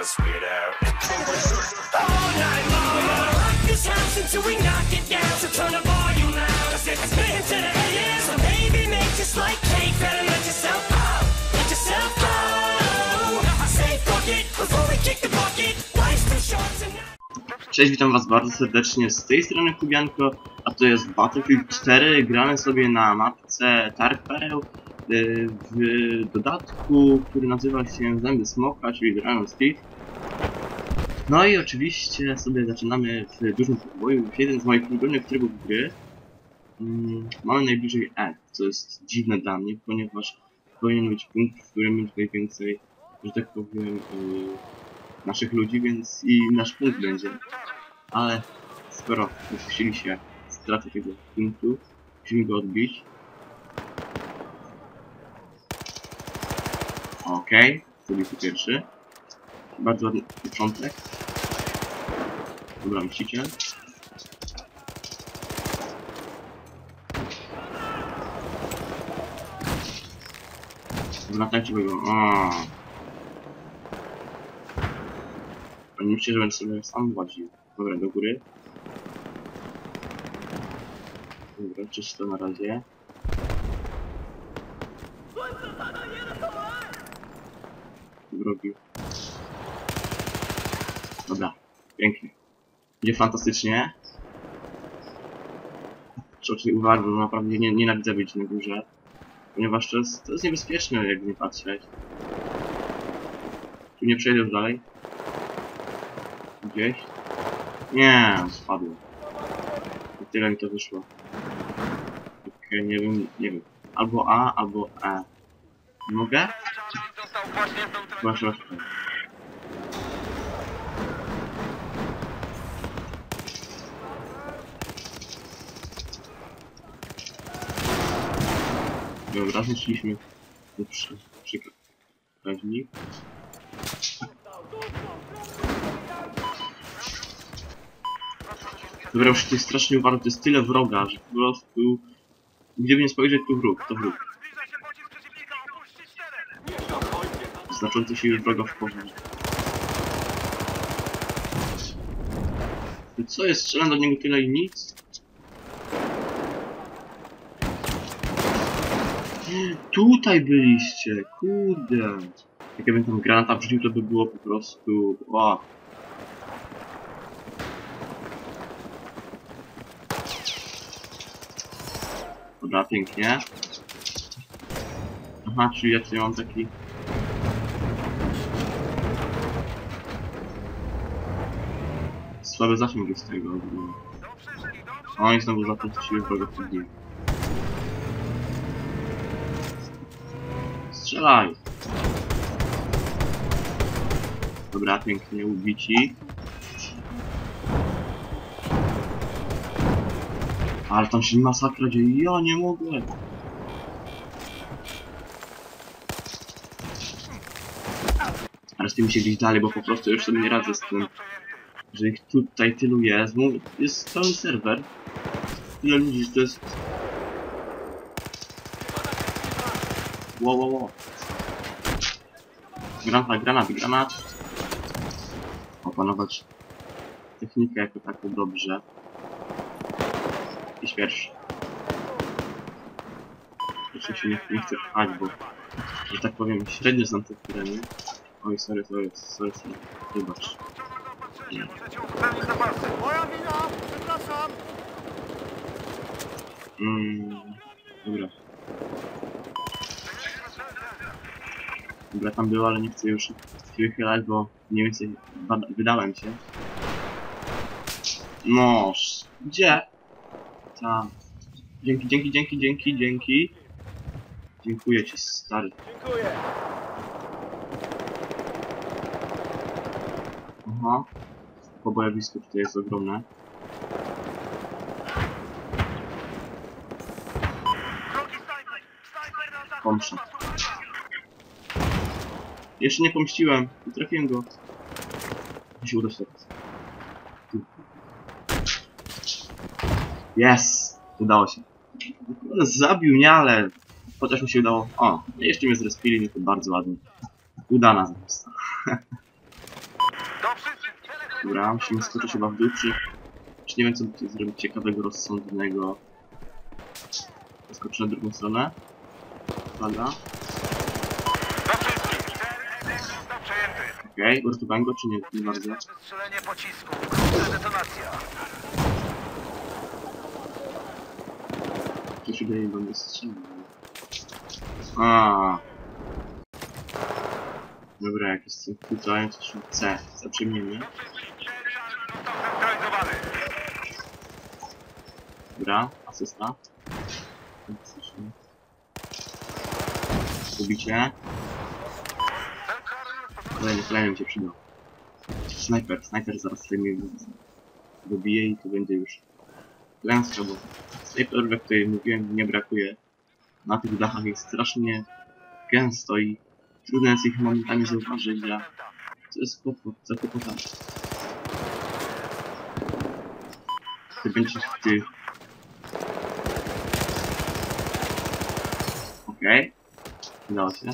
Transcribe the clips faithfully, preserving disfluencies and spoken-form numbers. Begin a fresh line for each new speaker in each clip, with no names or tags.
us weird out. All night long, we're gonna rock this house until we knock it down. So turn the volume loud, 'cause it's spinning to the A M. So baby, make just like cake, better let yourself go, let yourself go. I say fuck it before we kick the bucket. Life's too short tonight.
Cześć, witam was bardzo serdecznie z tej strony Kubianko, a to jest Battlefield cztery, gramy sobie na mapce Targ Pereł w dodatku, który nazywa się Zęby Smoka, czyli Dragon Speed. No i oczywiście sobie zaczynamy w dużym podboju, jeden z moich ulubionych trybów gry. Mamy najbliżej E, co jest dziwne dla mnie, ponieważ powinien być punkt, w którym będzie najwięcej, że tak powiem, naszych ludzi, więc i nasz punkt będzie. Ale skoro dopuścili się straty tego punktu, musimy go odbić. Okej, okay, to był pierwszy. Bardzo ładny początek. Dobra, myśliciel. Zwracajcie go. Nie myślę, że będę sobie sam łaził. Dobra, do góry. Dobra, czysto na razie. Wrogi. Dobra, pięknie. Idzie fantastycznie. Trzeba uważać, bo naprawdę nie, nienawidzę być na górze. Ponieważ to jest, to jest niebezpieczne, jakby nie patrzeć. Tu nie przejdę dalej. Gdzieś? Nie, spadło. I tyle mi to wyszło. Okej, okay, nie wiem, nie wiem. Albo A, albo E. Nie mogę? Chyba środka. Dobra, zeszliśmy do przekaźnik. Dobra, już to jest strasznie uważam, to jest tyle wroga, że po prostu... Gdyby nie spojrzeć, tu wróg, to wróg. Znaczące siły wroga w powrót. Co jest? Strzelam do niego tyle i nic? Tutaj byliście, kurde. Jak ja bym tam granata wrzucił, to by było po prostu... O. Dobra, pięknie. Aha, czyli ja tutaj mam taki... Słaby zasięg jest tego. O, i znowu zapuściły wroga w tym. Strzelaj! Dobra, pięknie, ubici. Ale tam się masakra dzieje, ja nie mogę! Ale z tym się gdzieś dalej, bo po prostu już sobie nie radzę z tym, że ich tutaj tylu jest. Jest cały serwer. Tyle ludzi, że to jest... Wow, wow, wow. Granat, granat, granat. Opanować technikę jako taką dobrze. I pierwszy. Oczywiście nie, nie chcę pchać, bo, że tak powiem, średnio znam te tereny. Oj, sorry, sorry, sorry, sorry. Wybacz. Nie. Mm, dobra. Dobra, tam było, ale nie chcę już się wychylać, bo mniej więcej wydałem się. Noż, gdzie? Tam. Dzięki, dzięki, dzięki, dzięki, dzięki. Dziękuję ci, stary. Dziękuję. Aha. Pobojowisko tutaj jest ogromne. Pomszę. Jeszcze nie pomściłem. Nie trafiłem go. Musi się udać teraz. Yes! Udało się. Zabił mnie, ale chociaż mi się udało. O, jeszcze mnie zrespili, no to bardzo ładnie. Udana zemsta. Dobra, musimy skoczyć chyba w dół, czy... czy nie wiem co tu zrobić ciekawego, rozsądnego. Skoczę na drugą stronę. Uwaga. Okej, okay, uratowałem go, czy nie? Nie bardzo.
Wystrzelenie pocisku. Krótka detonacja.
To się daje do mnie strzelić. A. Dobra, jak jestem tutaj, to się C. Zaprzyjmiemy. Dobra, asysta. Ubicie. Kolejny, kolejny mi się przydał. Snajper, snajper zaraz sobie mnie dobije i to będzie już klęska, bo snajper, o której mówiłem, nie brakuje. Na tych dachach jest strasznie gęsto i trudno jest ich momentami zauważyć, że to jest kłopot, za kłopotami. Ty będziesz w tych... Okej. Okay. Udało się.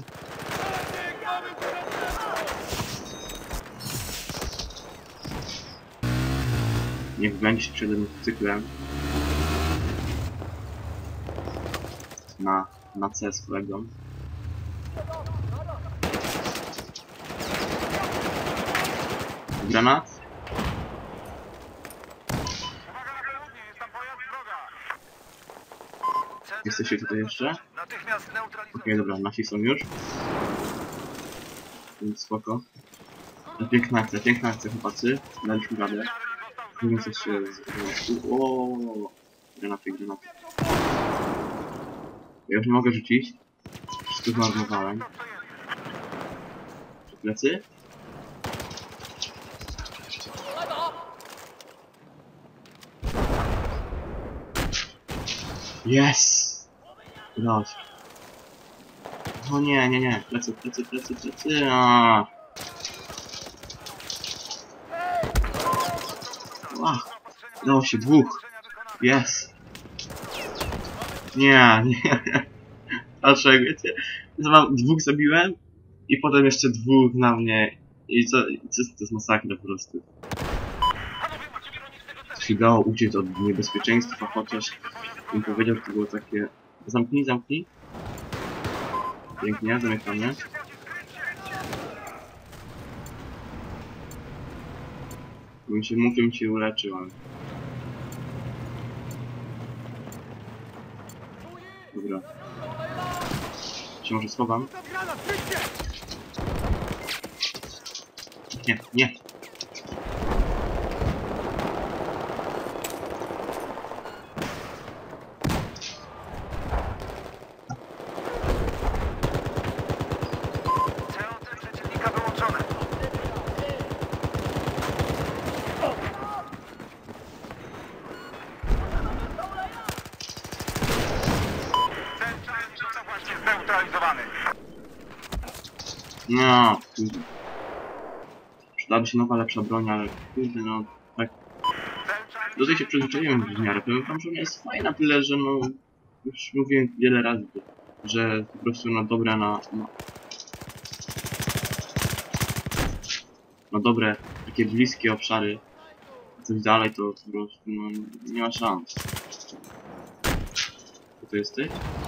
Niech będzie się przede mną cyklem. Na, na C z kolegą. Granat. Jesteście tutaj jeszcze?
Natychmiast neutralizować.
Okej, okay, dobra, nasi są już. Więc spoko. Piękna akcja, piękna akcja, chłopacy. Daliśmy radę. Nie wiem co się... Oooo. Granaty, granaty. Ja już nie mogę rzucić. Wszystko zmarnowałem. Plecy? Yes! Udało się. O nie, nie, nie. Plecy, plecy, plecy, plecy. Aaaa. Wow. Udało się, dwóch. Yes. Nie, nie. Dlaczego? Wiecie? Mam dwóch zabiłem i potem jeszcze dwóch na mnie. I co? co to jest masakra po prostu. Się dało uciec od niebezpieczeństwa, chociaż bym powiedział, że to było takie... Zamknij, zamknij. Pięknie, zamykamy. Bym się mógł, bym się uleczył, ale... Dobra. Się może schowam? Nie, nie.
Przeciwnika wyłączone. Zneutralizowany.
No, kurde. Przydałaby się nowa, lepsza broń, ale kurde, no, tak. Do tej się przyzwyczaiłem w miarę. Powiem wam, że ona jest fajna, tyle, że no, już mówiłem wiele razy, że po prostu na dobra, na, na, na dobre, takie bliskie obszary, coś dalej, to po prostu, no, nie ma szans. Co to jesteś?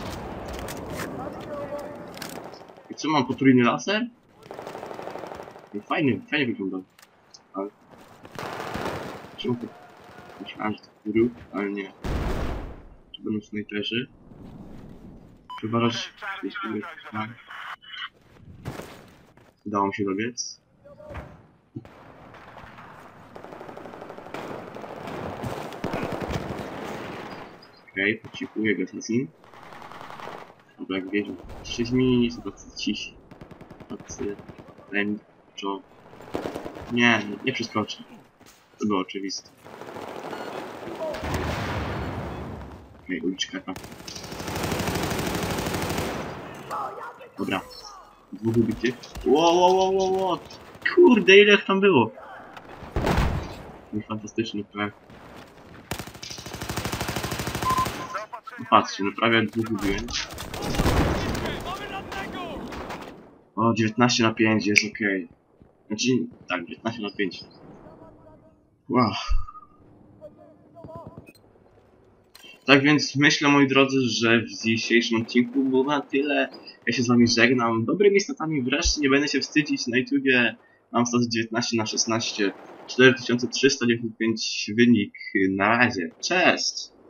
I co, mam potrójny laser? No, fajny, fajnie wygląda. Ale... Czemu to... Myślałem, że to góry, ale nie. To będą snajperzy. Trzeba roz... Udało mi się dobiec. Okej, okay, pocikuję go assassin. Dobra, jak wiedział. Trzy zmieni, zobaczcie, ciś. Tacy... Lęczo... Nie, nie przeskoczę. To było oczywiste. Okej, okay, uliczka tam. Dobra. Dwóch ubitych. Ło, ło, ło, ło, ło. Kurde, ile ich tam było? Mój fantastyczny projekt. No patrzcie, no prawie dwóch ubiłem. O, dziewiętnaście na pięć jest ok. Znaczy, tak, dziewiętnaście na pięć. Wow. Tak więc myślę, moi drodzy, że w dzisiejszym odcinku było na tyle. Ja się z wami żegnam. Dobrymi statami wreszcie, nie będę się wstydzić. Na YouTubie mam stat dziewiętnaście na szesnaście, cztery tysiące trzysta dziewięćdziesiąt pięć wynik. Na razie. Cześć!